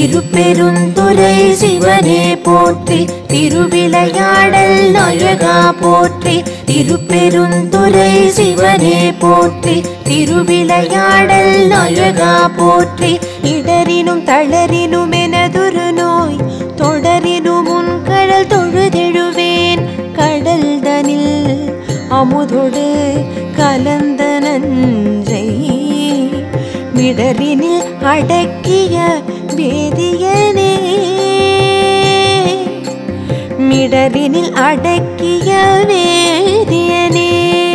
திருப்பெருந்துறை சிவனே போற்றி திருவிளையாடல் நாயகா போற்றி திருப்பெருந்துறை சிவனே போற்றி திருவிளையாடல் நாயகா போற்றி இடரினும் தளரினும் எனதொரு நோய் தொடரினும் உன் கடல் தொழுதெழுவேன் கடல் தனில் அமுதொடு கலந்த நஞ்சை மிடரினில் அடக்கிய வேதியனே மிடரினில் அடக்கிய வேதியனே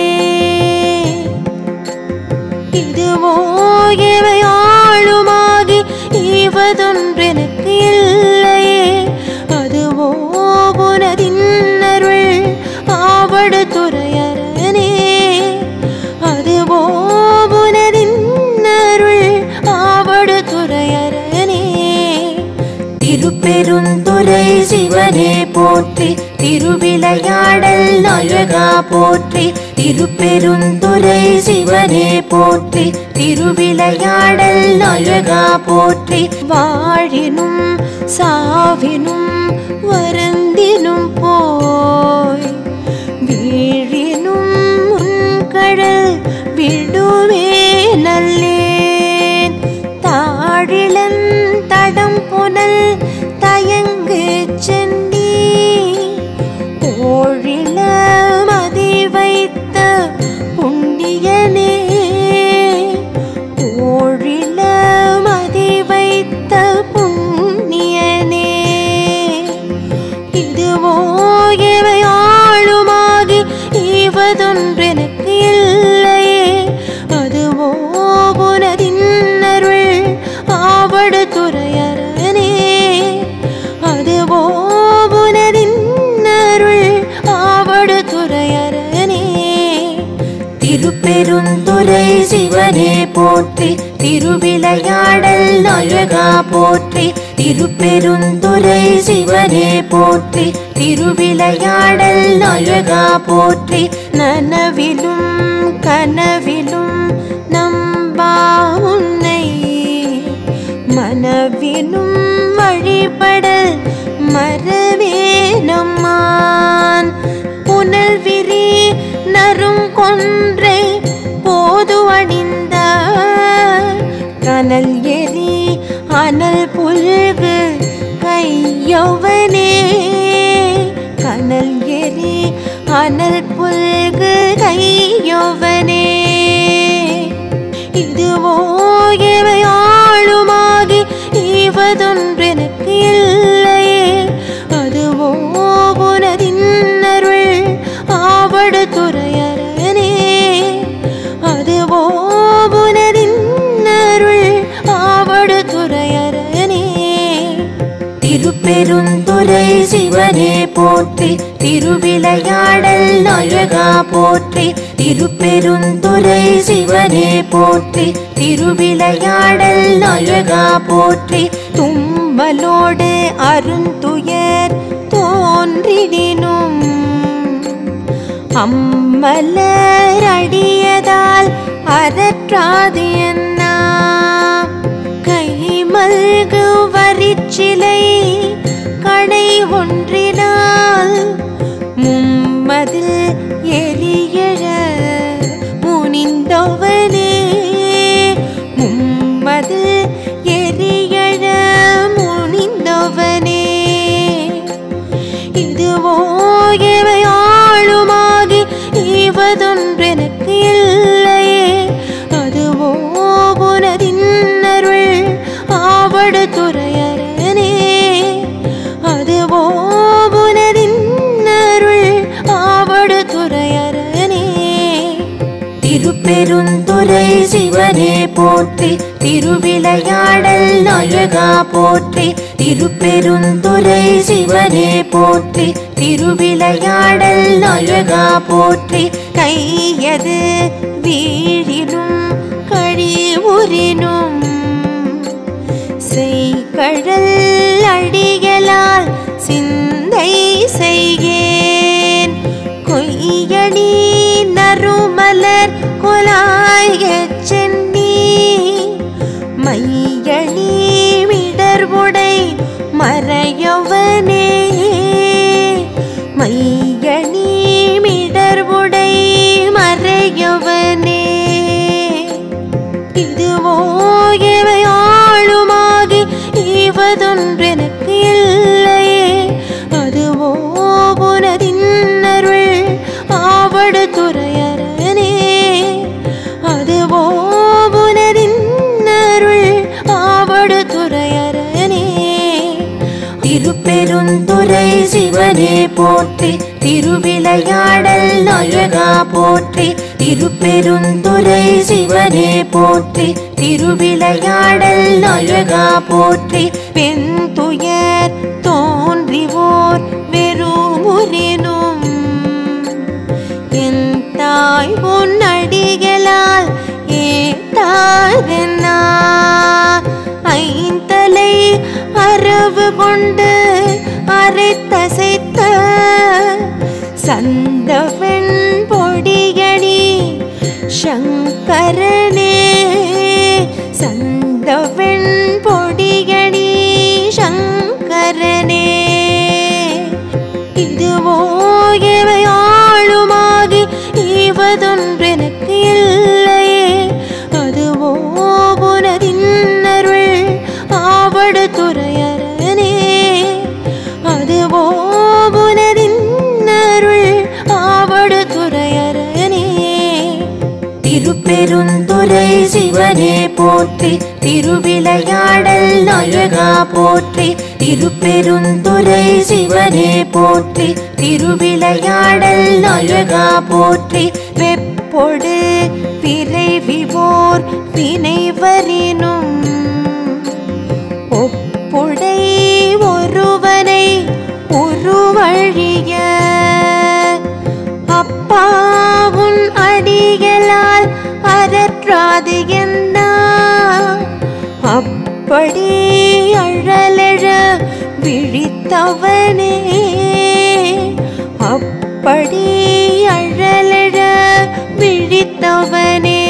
இதுவோ எவை ஆளுமாகி ஈவதொன்றெனக்கு இல்லையே அதுவோ உனதின்னருள் ஆவடு துறையரனே அதுவோ உனதின்னருள் ஆவடு துறையரனே திருப்பெருந்துறை சிவனே போற்றி திருவிளையாடல் நாயகா போற்றி திருப்பெருந்துறை சிவனே போற்றி திருவிளையாடல் நாயகா போற்றி வாழினும் சாவினும் வருந்தினும் போய் வீழினும் கடல் விடுவே நல்லேன் தாழிலன் தடம் புனல் தயங்கு சென்னி ஓழில மதி வைத்த புண்ணியனே ஓழில மதி வைத்த புண்ணியனே இதுவோ எவை ஆளுமாகி ஈவதொன்றெனக்கு இல்லையே அதுவோ உனதின்னருள் ஆவடு துறையரனே அதுவோ உனதின்னருள் ஆவடு துறையரனே திருப்பெருந்துறை சிவனே போற்றி திருவிளையாடல் நாயகா போற்றி திருப்பெருந்துறை சிவனே போற்றி திருவிளையாடல் நாயகா போற்றி நனவிலும் கனவிலும் நம்பா உன்னை மனவிலும் வழிபடல் மறவே நம்மான் புனல் விரி நரும் கொன்றை போது அணிந்த கனல் எரி அனல் புல்கு கையவனே கனல் எரி அனல் புல்கு கையவனே இதுவோ எவை ஆளுமாகி ஈவதொன்றெனக்கு இல்லையே அதுவோ உனதின்னருள் ஆவடு துறையரனே அதுவோ உனதின்னருள் ஆவடு துறையரனே திருப்பெருந்துறை சிவனே போற்றி திருவிளையாடல் நாயகா போற்றி திருப்பெருந்துறை சிவனே போற்றி திருவிளையாடல் நாயகா போற்றி தும்மலோடு அருந்துயர் தோன்றிடினும் அம்மலர் அடியதால் அறற்றாது என்ன கைமல்கு வரிச்சிலை கடை ஒன்றினால் மும்மதில் எரியழ முனிந்தவனே மும்மதில் எரியழ முனிந்தவனே இதுவோ எவை ஆளுமாகி ஈவதொன்றெனக்கு இல்லையே அதுவோ உனதின்னருள் ஆவடு துறையரனே அதுவோ உனதின்னருள் ஆவடு துறையரனே திருப்பெருந்துறை சிவனே போற்றி திருவிளையாடல் நாயகா போற்றி திருப்பெருந்துறை சிவனே போற்றி திருவிளையாடல் நாயகா போற்றி கையது வீழினும் கழிவுறினும் செய்கடல் அடிகளால் சிந்தை செய்கேன் கொய்யணி நறுமலர் கொலாய சென்னி மையணி விடர் மிடர்வுடை மறையவனே மையணி மிடர்வுடை மறையவனே இதுவோ எவையாளுமாகி ஈவதொன்றெனக்கு இல்லையே அதுவோ புனதின்னருள் ஆவடு துறையரனே அதுவோ புனதின்னருள் ஆவடு துறையரனே திருப்பெருந்துறை சிவனே போற்றி திருவிளையாடல் நாயகா போற்றி திருப்பெருந்துறை சிவனே போற்றி திருவிளையாடல் நாயகா போற்றி பெண்துயர் தோன்றிவோர் வெறுமுறினும் என் தாய் பொன்னடிகளால் ஏத்தாதென்னா ஐந்தலை அரவு கொண்டு அரைத்தசைத்த சந்தவெண் பொடியடி சங்கரனே சந்தவெண் பொடியடி சங்கரனே இதுவோ எவையாளுமாகி ஈவதொன்றெனக்கு இல்லையே அதுவோ புனதின்னருள் ஆவடு துறையரனே அதுவோ புனதின்னருள் ஆவடு துறையரனே திருப்பெருந்துறை சிவனே போற்றி திருவிளையாடல் நாயகா போற்றி திருப்பெருந்துறை சிவனே போற்றி திருவிளையாடல் நாயகா போற்றி வெப்பொடு விரைவிவோர் வினைவரினும் ஒப்புடை ஒருவனை உருவழிய அப்பாவும் அடிகளால் அரற்றாது என்ன அப்படி அழலெழ விழித்தவனே அப்படி அழலெழ விழித்தவனே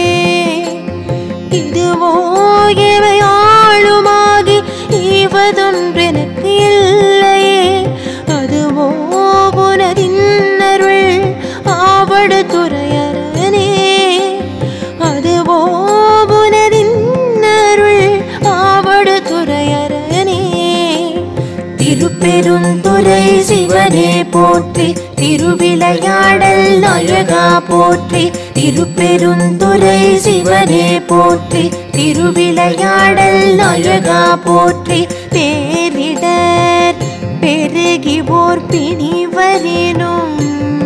இதுவோ எவையாளுமாகி ஈவதொன்றெனக்கு இல்லையே அதுவோ புனதின்னருள் ஆவடு துறையரனே அதுவோ புனதின்னருள் ஆவடு துறையரனே திருப்பெருந்துறை சிவனே போற்றி திருவிளையாடல் நாயகா போற்றி திருப்பெருந்துறை சிவனே போற்றி திருவிளையாடல் நாயகா போற்றி பேரிடர் பெருகிவோர் பிணிவரினும்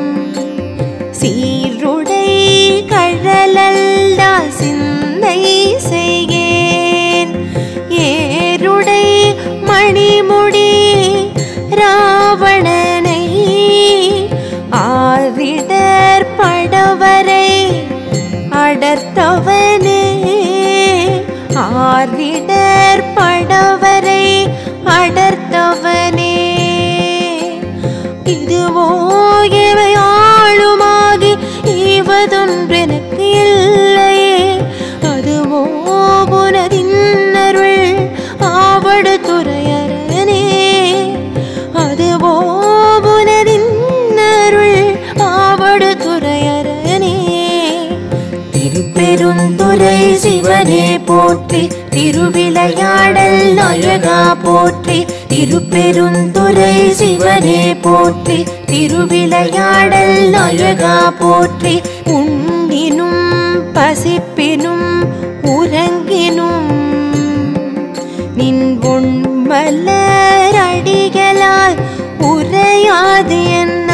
சீருடை கழலல்லால் சிந்தை செய்கேன் ஏருடை மணிமுடி ராவணனை ஆரிடர் படவரை அடர்த்தவனே ஆரிடர் படவரை அடர்த்தவனே இதுவோ எவையாளுமாகி ஈவதொன்றெனக்கு இல்லையே அதுவோ புனதின்னருள் ஆவடு துறையரனே அதுவோ புனதின்னருள் ஆவடு துறையரனே திருப்பெருந்துறை சிவனே போற்றி திருவிளையாடல் நாயகா போற்றி திருப்பெருந்துறை சிவனே போற்றி திருவிளையாடல் நாயகா போற்றி உண்டினும் பசிப்பினும் உறங்கினும் நின் பொன்மலர் அடிகளால் உரையாது என்ன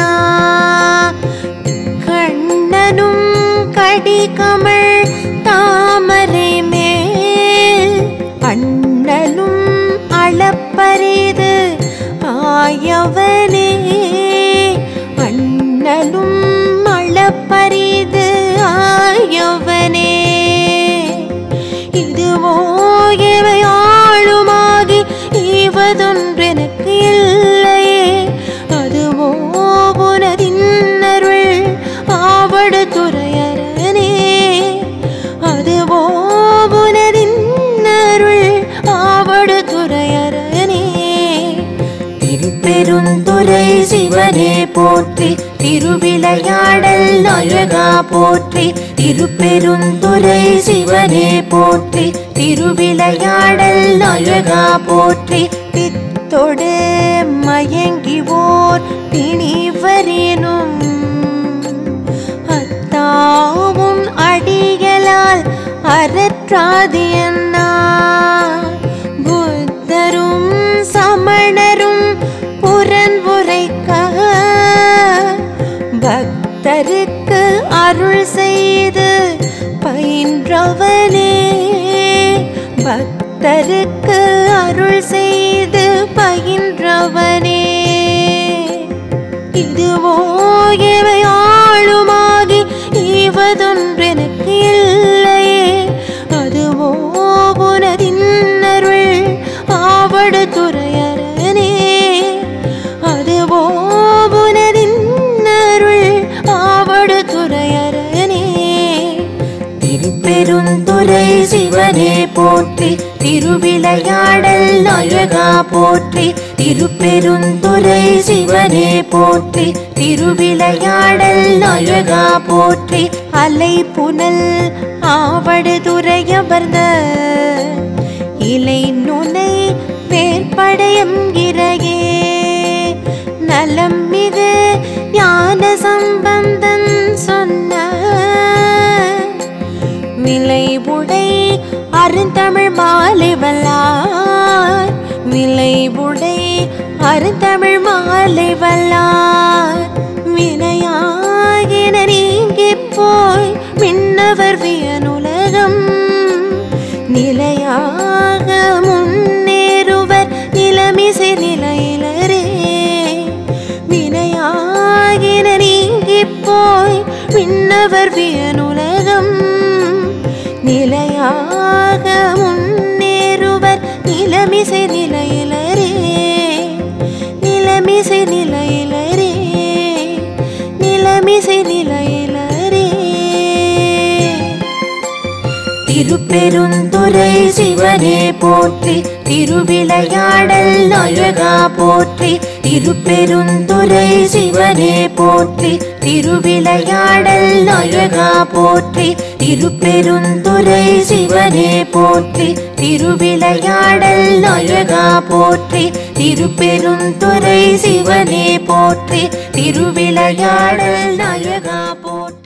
கண்ணனும் கடிகமழ் தாமரை மேல் அண்ணலும் அளப்பரிது ஆயவனே அண்ணலும் அளப்பரிது ஆயவனே இதுவோ எவையாளுமாகி ஈவதொன்றெனக்கு இல்லையே அதுவோ புனதின்னருள் ஆவடு துறையரனே அதுவோ புனதின்னருள் ஆவடு துறையரனே திருப்பெருந்துறை சிவனே போற்றி திருவிளையாடல் நாயகா போற்றி திருப்பெருந்துறை சிவனே போற்றி திருவிளையாடல் நாயகா போற்றி பித்தொடு மயங்கிவோர் பிணிவரேனும் அத்தாவும் அடிகளால் அறற்றாதியன்னா புத்தரும் சமணரும் புறன் உரைக்க பக்தருக்கு அருள் செய்து பயின்றவனே பக்தருக்கு அருள் செய்து பயின்றவனே இதுவோ எவை ஆளுமாகி ஈவதொன்றெனக்கு இல்லையே அதுவோ புனதின்னருள் ஆவடு துறையரனே அதுவோ புனதின்னருள் ஆவடு துறையரனே திருப்பெருந்துறை சிவனே போற்றி திருவிளையாடல் நாயகா போற்றி திருப்பெருந்துறை சிவனே போற்றி திருவிளையாடல் நாயகா போற்றி அலை புனல் ஆவடு துறையமர்ந்த இலை நுனை வேற்படையம் இறையே நலம் மிகு ஞான சம்பந்தன் சொன்ன விலை உடை அருந்தமிழ் மாலை வல்லார் விலை உடை அருந்தமிழ் மாலை வல்லார் வினையாகின நீங்கி போய் மின்னவர் வியனுலகம் நிலையாக முன்னேறுவர் நிலமிசை நிலையிலரே வினையாகின நீங்கி போய் மின்னவர் வியனுலகம் நிலையாக முன்னேறுவர் நிலமிசை நிலையிலரே நிலமிசை நிலையிலரே நிலமிசை நிலையிலரே திருப்பெருந்துறை சிவனே போற்றி திருவிளையாடல் நாயகா போற்றி திருப்பெருந்துறை சிவனே போற்றி திருவிளையாடல் நாயகா போற்றி திருப்பெருந்துறை சிவனே போற்றி திருவிளையாடல் நாயகா போற்றி திருப்பெருந்துறை சிவனே போற்றி திருவிளையாடல் நாயகா போற்றி